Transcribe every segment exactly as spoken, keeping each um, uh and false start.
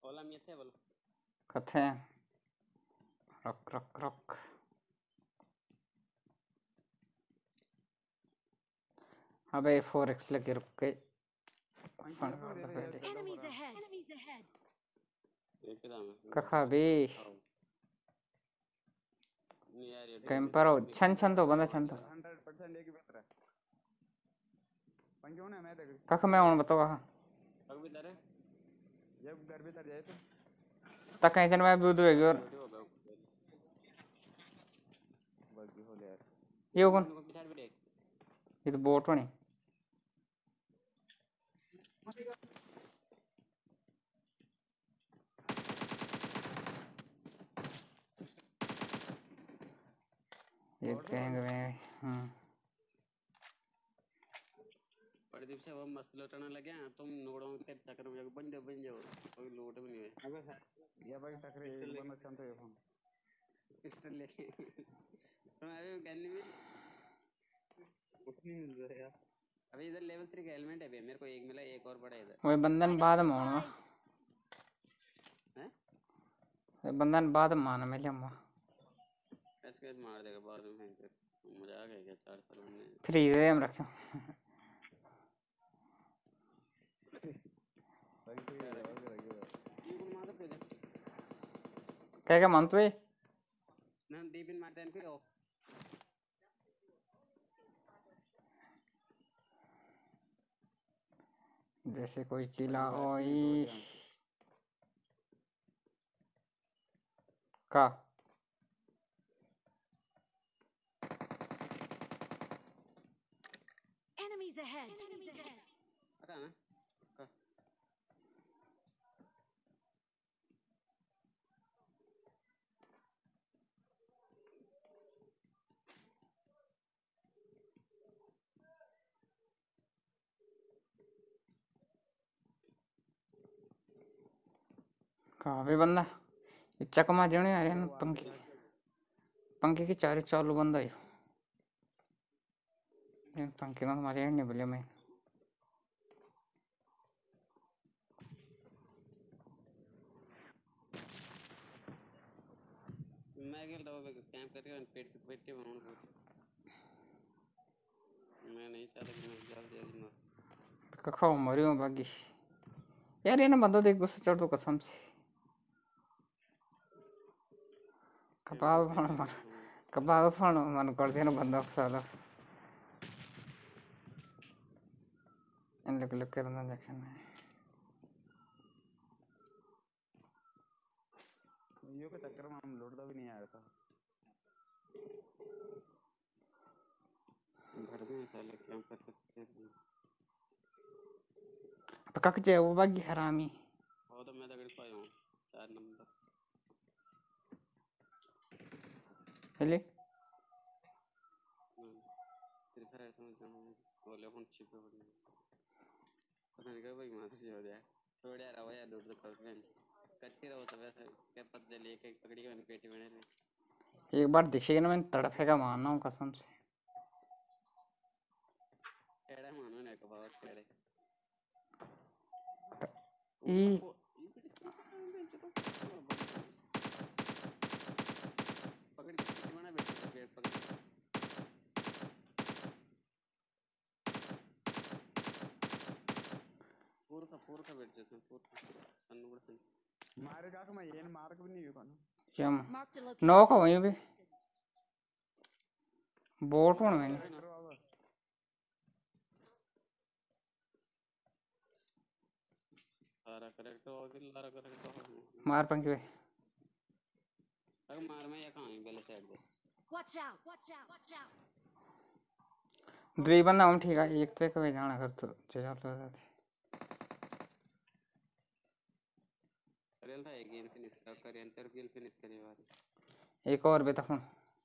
ओला में थे बोलो कथे रक रक रक अबे फोर एक्स लगे रुक गए फन मार दे पहले Enemies ahead. एक दाम कखा बे नहीं यार ये कैंपर हो छन छन तो बंदा छन तो हंड्रेड परसेंट एक बेहतर है पंक्यों ने मैं देख कखा मैं और बताओ कहा अब भी दरे ये घर भीतर जाए तो तक कहीं जन मैं भी उधर गया और बग्गी हो यार ये कौन को पिछाड़ भी देख ये तो बोट होनी ये गैंग में हम्म प्रदीप से वो मस्त लौटने लगे हैं तुम नोड़ों के चक्कर में जाके बन जाओ बन जाओ कोई लूट भी नहीं है अबे ये भाई टकरे एक बंदा चंतो ये फोन पिस्टल लेके तुम अभी गन में कुछ नहीं मिल रहा यार अभी इधर लेवल थ्री का हेलमेट है भैया मेरे को एक मिला एक और बड़ा इधर वो बंदन बाद में होना हैं वो बंदन बाद में आना मैं जम्मा ऐसे मार देगा बाद में फिर मजा आ गया क्या चार साल हमने फ्रीज है हम रखें भाई तो ये लगा के रखियो ये कौन मारता फिर क्या क्या मानते हो ना डीपिन मारते हैं फिर जैसे कोई किला ओई का Enemies ahead. पता ना का कहाँ भी बंदा ये चकमा जने आ रहे हैं पंखी पंखी की चारे चालू बंदा है ये पंखी ना हमारे नहीं बोले मैं मैं गेल रहा हूँ कैंप करके पेट पेट के बनाऊँ कुछ मैं नहीं चाहता कि मैं जल्दी जल्दी मर कखा मरी हूँ बागी यार ये ना बंदो देख गुस्सा चढ़ दो कसम से कपाल फाड़ मन कपाल फाड़ मन कर दिया ना बंदा साला इन लोग लोग करना देखना यो के चक्कर में हम लौटता भी नहीं आया था घर में साले कैंप कर सकते हैं अब कक जाए वो बागी हरामी वो तो मैं तगड़ी पाया हूँ चार नंबर हेले फिर फिर ऐसा मत जाना बोले अपन छिपे पड़ने पता नहीं क्या भाई मार जी हो जाए छोड़ यार अब यार दूर तक कर करते रहो तो वैसे क्या पता लेके एक पकड़ी मैंने पेटी बने एक बार दिखेगा ना मैं तड़फेगा मानना हूँ कसम से केड़ा मानो ने कबाव केड़े ई पकड़ के पेटी बना बैठे पेट पकड़ पूरा का पूरा का बैठ जाते हैं पूरा सन्नू बड़ा सन मारे का मैं ये मार के भी नहीं हुआ ना यम Marked a नौ का location. वहीं पे बोट हूँ मैं सारा करेक्ट हो गया लारा करेक्ट हो गया मार पंखी पे अगर मार में या कहाँ है पहले साइड पे Watch out. Watch out. Watch out. दुई बंदा हम ठीक है एक तो एक वे जाना कर तो चल लो जाते करेल था एक गेम फिनिश कर कर एंटर गेम फिनिश करे वाली एक और बेटा फोन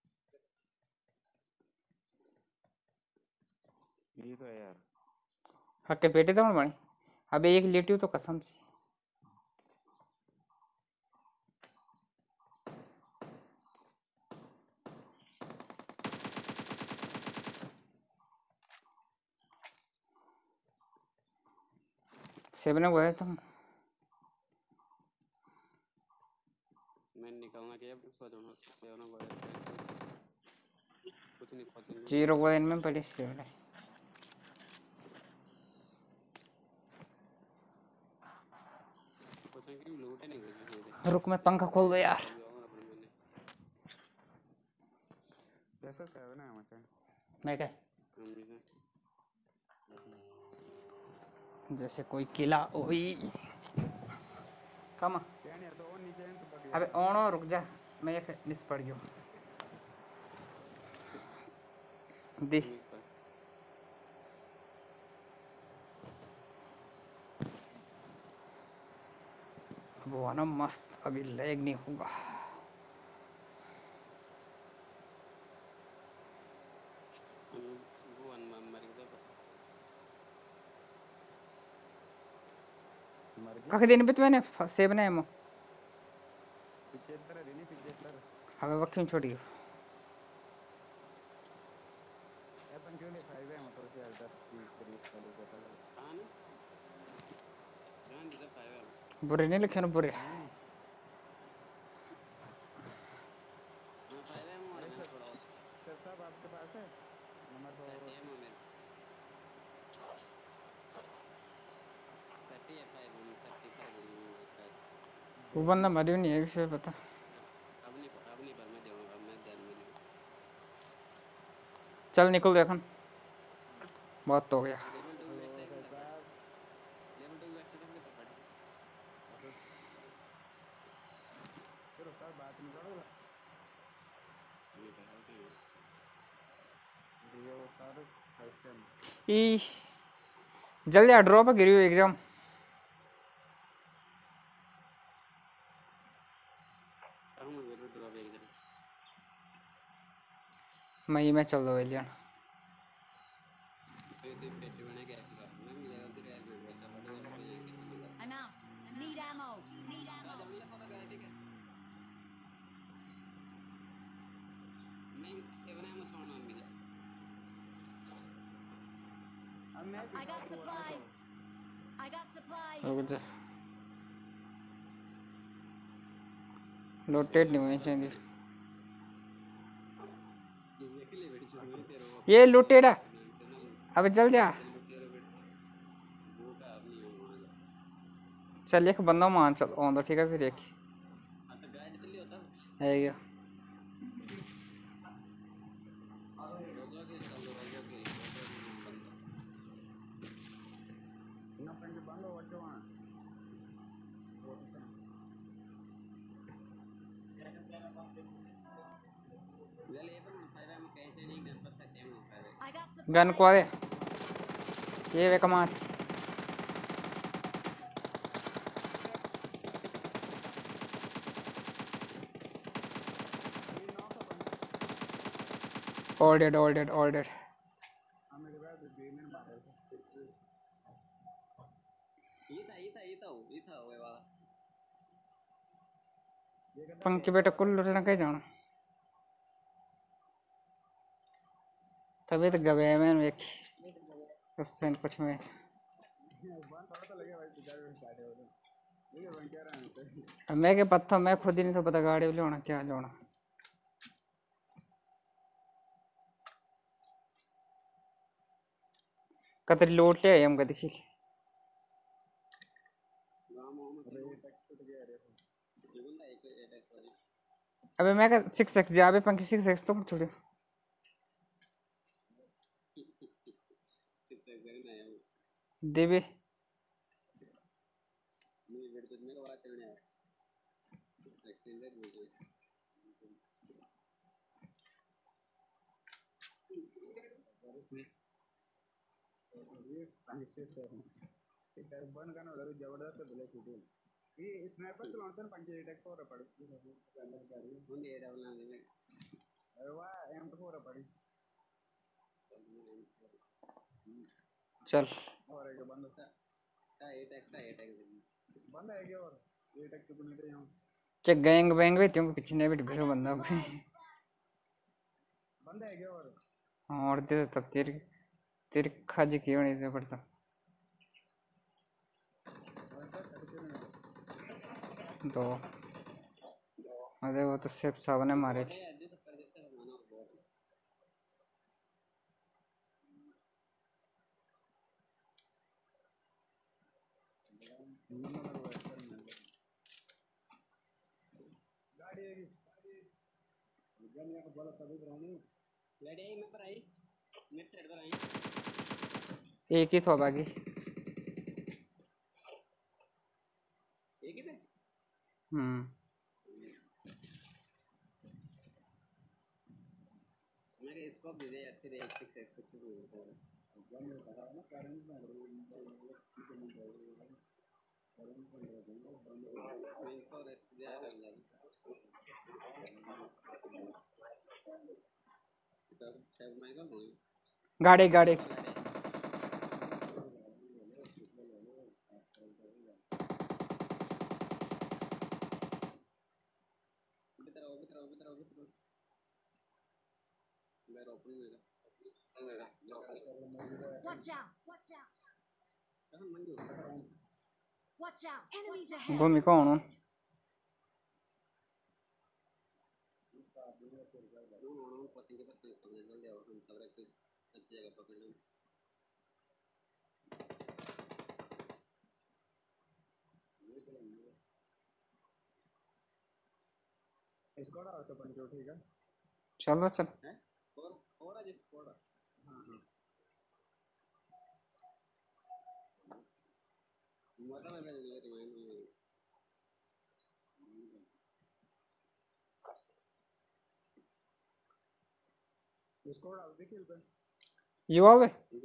ये तो है यार हक्के पेटे तो बनी अबे एक लेटी तो कसम से सेवन में गए तुम मैं निकलना क्या सो जाऊंगा सेवन को कुछ नहीं पता जीरो को इनमें पड़ी सेवन है पता कि लूट नहीं कुछ रुक मैं पंखा खोल दो यार जैसा सेवन है मचा मैं क्या जैसे कोई किला ओई कम क्या नहीं तो वो नीचे है तो बग अबे ओनो रुक जा मैं एक मिस पड़ गयो दी वो आना मस्त अभी लैग नहीं होगा वो अनमर के मर गया कख दिन बित मैंने सेव ने मो पिछहत्तर है नहीं पिछहत्तर हमें वक्यों छोड़ी अपन क्यों ले फाइव है मतलब से दस बीस तीस चालीस पता लगा हां ना ध्यान दे फाइव है बुरे नहीं लिखे ना बुरे नहीं नहीं हां फाइव है मोर मैंने थोड़ा सर साहब आपके पास है नंबर तो थर्टी है मोर थर्टी है फाइव थर्टी फाइव वो बंदा मरी नहीं है विषय पता अब नहीं अब नहीं पर मैं दूंगा अब मैं ध्यान में नहीं चल निकल देखन बहुत हो गया लेवल टू हेलो बैठता है सर कि साहब लेवल टू बैठता है कि तो पड़ी सर साहब बात नहीं करो ये तो है कि ये वो सर फर्स्ट टाइम ई जल्दी आ ड्रॉप गिरियो एग्जाम हम वेलो ड्रॉप एक जरा मैं मैं चल दो एलियन ये तो पेटी बने क्या कर मैं लेवल थ्री रैंक में बैठा बड़ा लेवल थ्री रैंक कितनी कर I'm out. Need ammo. Need uh ammo. जाओ ले पता कर ठीक है मैं सेवन है मत छोड़ना मिला अब मैं I got supplies. I got supplies. रुक जा लोटेड नहीं होनी चाहिए ये के लिए बैठी छोड़ तेरे ये लूटेड है अबे जल्दी आ वो का अब नहीं होगा चल एक बंदा मान चल ऑन दो ठीक है फिर एक हां तो गाइड तो ले होता है ये रोजो के चल दो रोजो के रोजो के बंदा ना फ्रेंड बंद हो वच्चो वहां ले ले पर फाइव में कैसे नहीं गन पर सकते हैं five I got gun supplies. को दे ये वे कमाल all dead all dead all dead हमें के बाद गेम में मारे ये था ये था ये था ये था वो वाला पंखी बेटा कुल लुटना कहीं जाना तभी तो गवे मैं एक उस दिन कुछ में वन थोड़ा तो लगे भाई पिछाड़ में स्टार्ट हो गए ये वन क्या रहा है अब मैं के पत्ता मैं खुद ही नहीं तो पता गाड़ी ले होना क्या लेना कतरी लोट ले हम का देखी गांव में अरे टक टूट गया रे ये बंदा एक अटैक वाली अबे मैं का सिक्स एक्स दिया अबे पंखी सिक्स एक्स तो छोड़ो सिक्स एक जगह ना है देवे मैं वेट तो मेरे बात करने आया एक्सटेंडेड वीडियो ये पंचे से इधर बन करना उधर जबरदस्त बोले शूटिंग ये स्नाइपर चलाते हैं पंचे अटैक हो रहा पड़ अंदर जा रही है मुझे ये डबल ना दे अरे वाह एम तो हो रहा पड़ी चल और एक बंद का अटैक का अटैक बंद है क्या और ये अटैक तो नहीं थे यहाँ क्या गैंग बैंग में तुम पीछे नहीं बैठ I गए got बंदा supplies. बंद है क्या और हाँ और दे तब तेरी तेरी खाजी की होनी से पड़ता और सर तड़के में दो अरे वो तो सिर्फ साहब ने मारे थे। यार जो सब कर देता है मानो बहुत नंबर वो एक्टर में गाड़ी है गन या बोला सभी रहने लड़ी आई मैं पर आई मिड साइड पर आई एक ही था बाकी। एक ही थे हम्म मेरे इसको भी दे अच्छे दे एक से कुछ भी होता है गन में कहा ना कारण में मैं इनको रेस्ट दिया कर लिया तब तब मैं कर दूंगा गाड़ी गाड़ी बितर आओ बितर आओ बितर आओ बितर आओ मैं ओपन मेरा मेरा Watch out! Watch out! कहां Manju Watch out! Enemies ahead! भूमिका होनो नून नून पति के पत्ते पकड़ जल्दी आओ हम सब रख अच्छी जगह पकड़ लो स्क्वाड आओ तो पंचो ठीक है चलो चल हैं और और आज स्क्वाड हां हां मजा में बैठ गए तुम्हारे स्क्वाड आओ देखिए पे ये वाले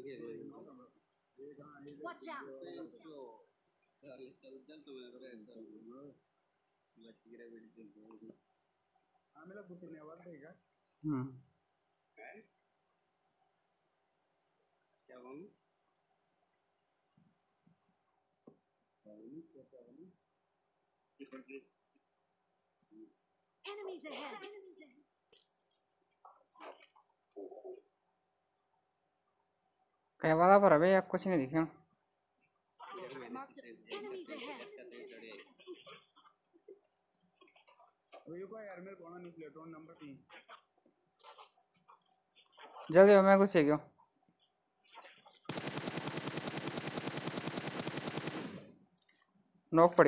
Watch out! चल चल चल तुम्हें बरे चल लकी गिरा बेटी चल हां मेरा घुसने वाला ठीक है हम्म क्या बोलूं Enemies ahead! क्या वाला पर अबे यार कुछ नहीं दिखा Enemies ahead! वो को यार मेरे कोना नहीं प्लेटफॉर्म नंबर तीन जल्दी आओ मैं कुछ गयो नॉक पड़ी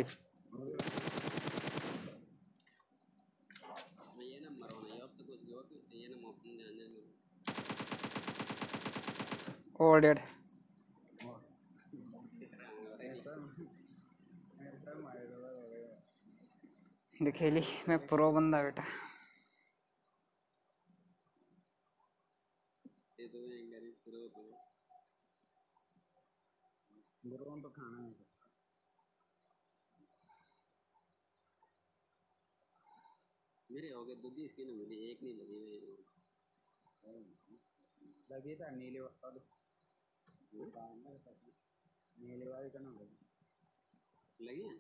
मैं ये नंबर होना ये अब तक कुछ गया तो ये नंबर ओपन जाने में और डेड ऐसा ऐसा मारेगा दिखेली मैं प्रो बंदा बेटा ये तो एंगरी शुरू हो गुरुओं तो खाना है मेरे हो गए दो बीस की ना मिली एक नहीं लगी मेरे लगी था नीले वाले नीले वाले का ना लगी है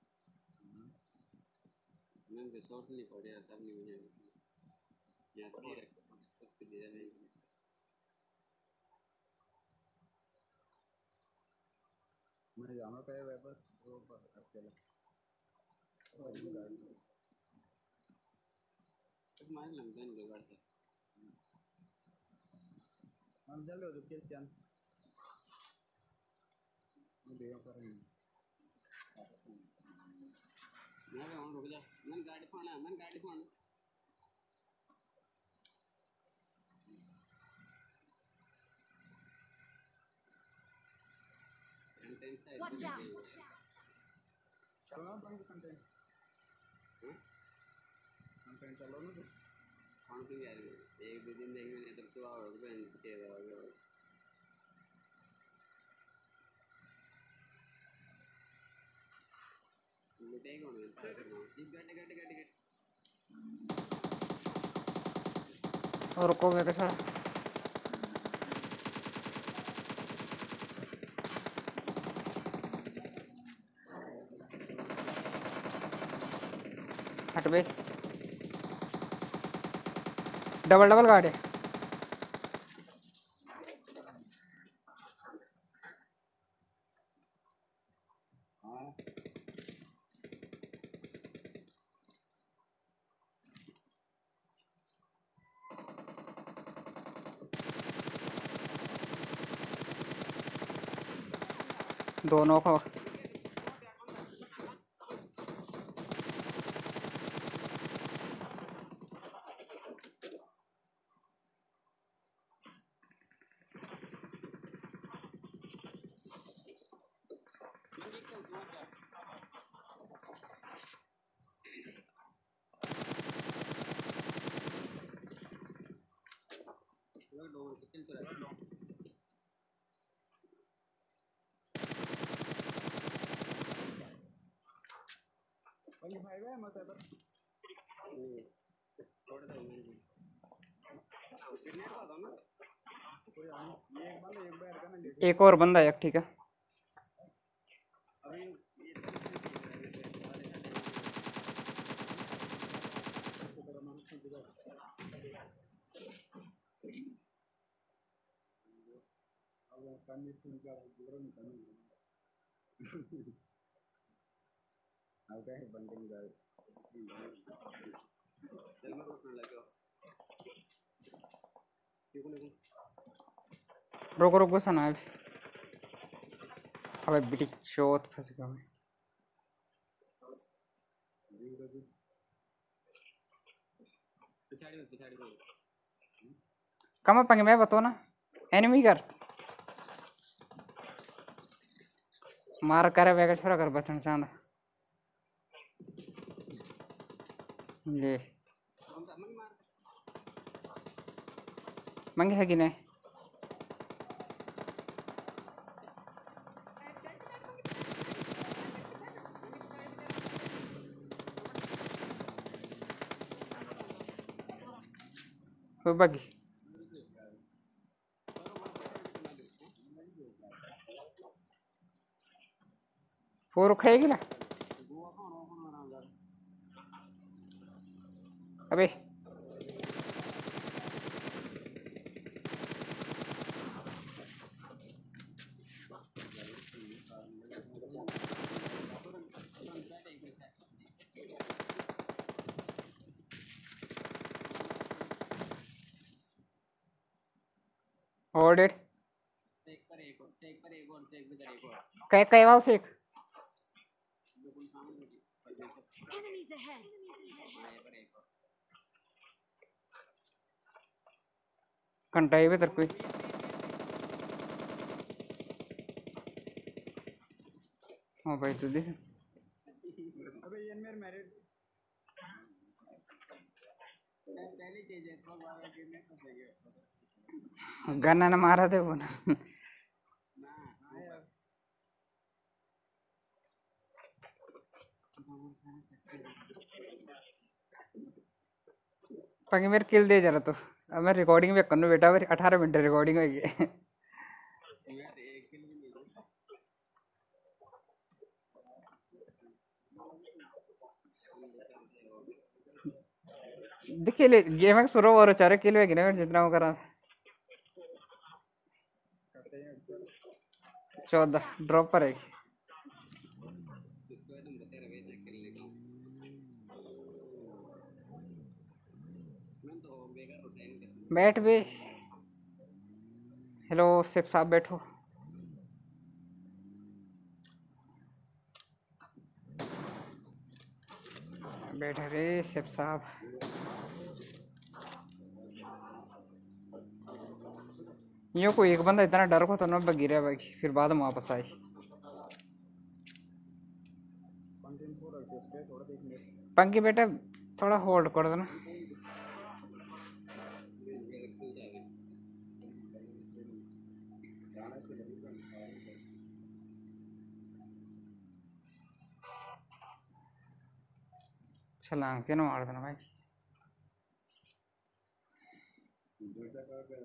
मैं तो शॉर्ट नहीं पड़े तब नहीं मुझे या तो रख सकते दे नहीं मैं जाना था वापस वो अकेला तो मार लंबा नहीं बढ़ता हम चल रहे हो चल मैं देख कर रही मैं वहां रुक जा मैं गाड़ी फोना मैं गाड़ी फोन Watch out! चलो ना पंख कंटेंट कंटेंट चलो ना तो कौन सी यार एक दो दिन देखने नहीं तो तो आओ तो नीचे रहोगे मुझे कौन है ट्राई करना जीप गाड़ी गाड़ी गाड़ी गाड़ी और रुको वे कैसा हट बे डबल डबल गाड़ी हां दोनों को वही भाई वे मत है पर थोड़ा सा फिर नेट पाता ना कोई आने ये एक बार एक बार करना लेट एक और बंदा है ठीक है अभी ये तो तेरा मन से जगह अब करने से क्या गुजरो नहीं करने अब क्या है बंदे में जाए चल मैं रोकने लगा क्यों नहीं रुको रुको सना अभी अबे बिटी चोट फंस गया मैं पिछाड़ी में पिछाड़ी में कम पंगे मैं बताओ ना एनिमी कर मार करे वेगा छोरा कर बचन चांद ले हम मन मार मंगे है कि नहीं वो बगी फोर खाएगी ना अबे और डेट एक पर एक और एक पर एक और एक पर एक और कई कई वाल से एक बिल्कुल सामने होगी Enemies ahead. ये पर एक और घंटा ही बेहतर कोई हाँ भाई तू देख अबे ये मेरे मैरिड पहली चीज है तो बाबा के में तो सही है गन्ना ने मारा थे वो ना ना हाँ यार पंगे मेरे किल दे जरा तो अब मैं रिकॉर्डिंग भी करने बेटा मेरी अठारह मिनट रिकॉर्डिंग होगी यार एक किल भी नहीं देखिए ले गेम में शुरू हो रहा चारे किल होगी ना जितना वो करा करते हैं चल चौदह ड्रॉप पर है इसको तुम बता रहे थे किल लेगा मैं तो बेकार होता है बैठ भी हेलो सिर्फ साहब बैठो बैठे रे सिर्फ साहब यो को एक बंदा इतना डर को तो न गिरा भाई फिर बाद में वापस आई कंटेंट पूरा इस पे थोड़ा देख ले पंकी बेटा थोड़ा होल्ड कर देना गाना से लगी तो छलांग से ना मार देना भाई दूसरा का पे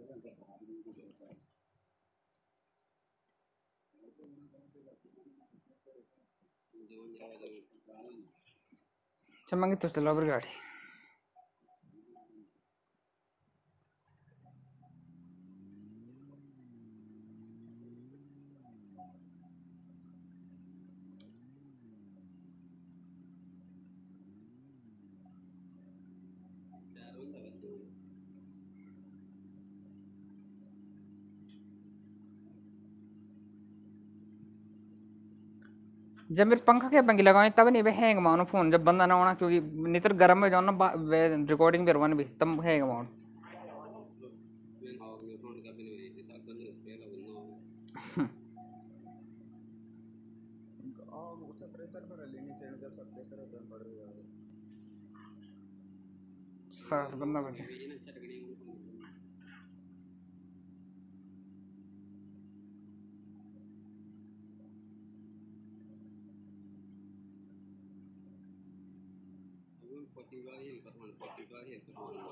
चमंगी तो चलो बर गाड़ी जब मेरे पंखा के पंखी लगाए तब नहीं बे हैंग मानो फोन जब बंदा ना होना क्योंकि नहीं तो गर्म में जाओ ना रिकॉर्डिंग भी रवान भी तब हैंग मानो मैं हाउ में फोन का भी नहीं है तब बंद हो गया बंदा और उससे प्रेशर पर लेनी चाहिए जब सब प्रेशर होता है पड़ रही है सात बंदा बचे ये ना चट गई अब पति वाली है पर पति वाली है तो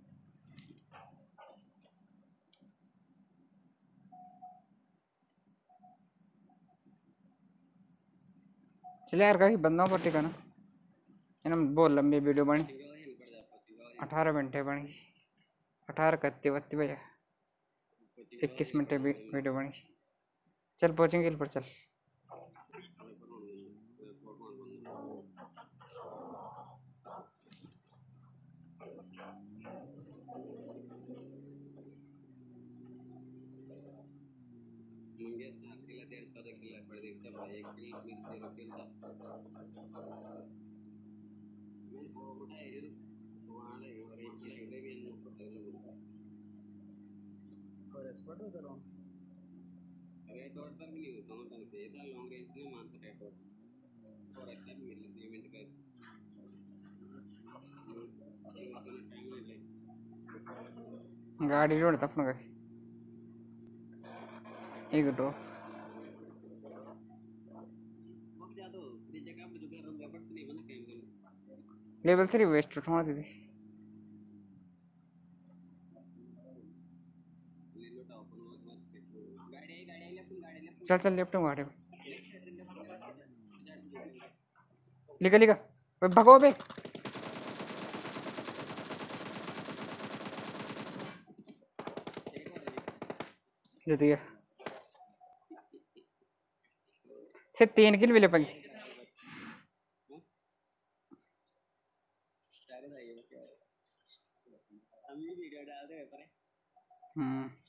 चले यार कहीं बंदों पर टिका ना इन्हें बहुत लंबी वीडियो बनी अठारह घंटे बनी अठारह कत्ती बत्ती भैया इक्कीस मिनट वीडियो बनी चल पहुंचेंगे पर चल मुंगे अकेला डेढ़ सौ किला पड़ देखता भाई एक किलो में तेरह किलो मैं वो उठाए वहां ले और एक किलो इधर भी इन को तेल और एक्सपर्ट हो करो रेट और पर भी नहीं होता मतलब ये था लॉन्ग रेंज में मानता रेट और अच्छा भी मिल पेमेंट का ये उतना टाइम नहीं ले गाड़ी रोड तक ना गई एक दो वो क्या तो ये जगह पे जो कर रहा हूं बट नहीं बना कैम कर लेवल थ्री वेस्ट उठाना दीदी ले लो टाओ पर मत मत गाड़ी गाड़ी लेफ्ट गाड़ी लेफ्ट चल चल लेफ्ट गाड़ी लेफ्ट लिखा लिखा भगो बे जीत गया से तीन किल मिले पंगे हम भी वीडियो डाल दे पर हम्म